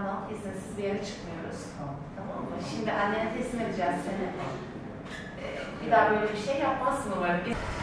Tamam al, izinsiz bir yere çıkmıyoruz. Tamam mı? Şimdi annene teslim edeceğiz seni. Bir daha böyle bir şey yapmazsın umarım.